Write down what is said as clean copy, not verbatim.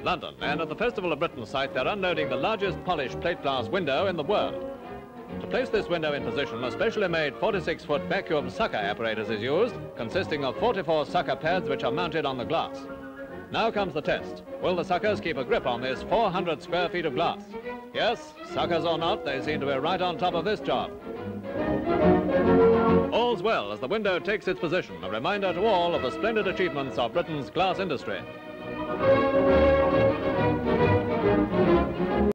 London, and at the Festival of Britain site they're unloading the largest polished plate glass window in the world. To place this window in position, a specially made 46-foot vacuum sucker apparatus is used, consisting of 44 sucker pads which are mounted on the glass. Now comes the test. Will the suckers keep a grip on this 400 square feet of glass? Yes, suckers or not, they seem to be right on top of this job. All's well as the window takes its position, a reminder to all of the splendid achievements of Britain's glass industry.